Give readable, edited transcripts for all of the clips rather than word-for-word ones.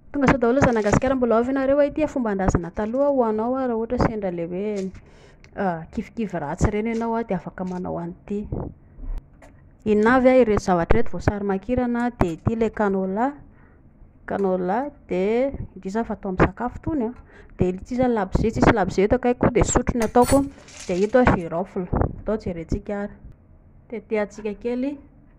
Tonga sao daholo zanagasikara mbola avy nareo ity fomban-drazana taloha ho anao raha ohatra sendra le hoe kivokivy ratsy reny ianao de afaka manao an'ity. Inavy ireto zavatra reto voasary makirana de ity le canola de ity zany fatao amin'ny sakafo tony de ity zany labzi, tsisy labzi eto akaiky de sotro ny ataoko de ito girofle atao jerentsika ary tetehantsika kely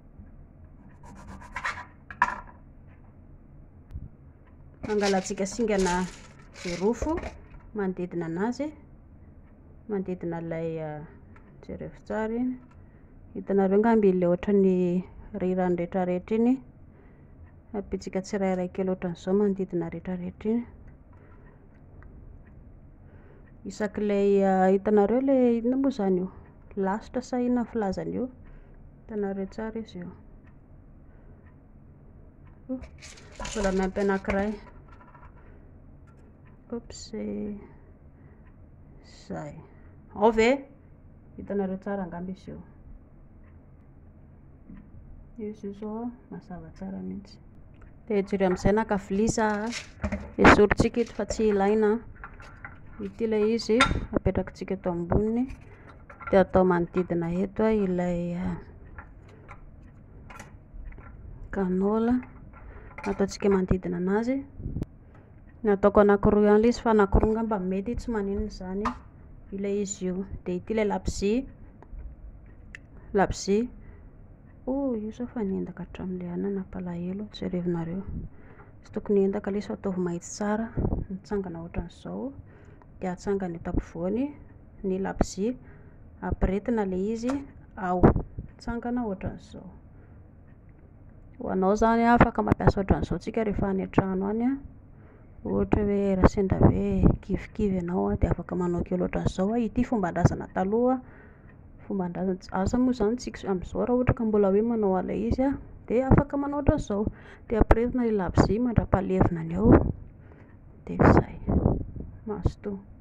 angalatsika singana jirofo manodidina anazy, manodidina ilay jereo tsara iny, hitanareo ngamby ilay ohatran'ny rirany rehetrarehetra iny, apitsika tsirairay kely ohatran'izao manodidina rehetrarehetra iny, isak'ilay hitanareo ilay inona moa zany io, lasitra sa inona ny filazany io, hitanareo tsara izy io, mbola miampy anankiray, zay, ao ve, hitanareo tsara angamba izy io, izy zao mazava tsara mihitsy, de jiry amin'izay naka vilia za esorintsika ito fa tsy ilaina, ity ilay izy apetrakitsika eto amboniny de atao manodidina eto ilay canola, ataontsika manodidina anazy, nataoko anankiroa ihany ilay izy fa anankiroa ngamba mety tsy maninona izany ilay izy io, de ity ilay labzi, io zao fa niendaka hatramin'ilay anona nampalahelo jerevinareo, tsy tokony hiendaka ilay izy fa ataovy mahitsy tsara, mitsangana ohatran'izao de atsangana eto ampovoany ny labzi, ampirehetina ilay izy ao, mitsangana ohatran'izao, ho anao zany afaka mampiasa ohatran'izao tsika rehefa any an-trano any ohatra hoe raha sendra hoe kivikivy ianao de afaka manao kely ohatran'izao, ity fomban-drazana taloha, fomban-drazana aza moa zany tsika amin'izao raha ohatra ka mbola hoe manao an'ilay izy de afaka manao ohatran'izao, de ampirehetina ilay labzi mandra-pahalevina any ao de zay, mahazo toa.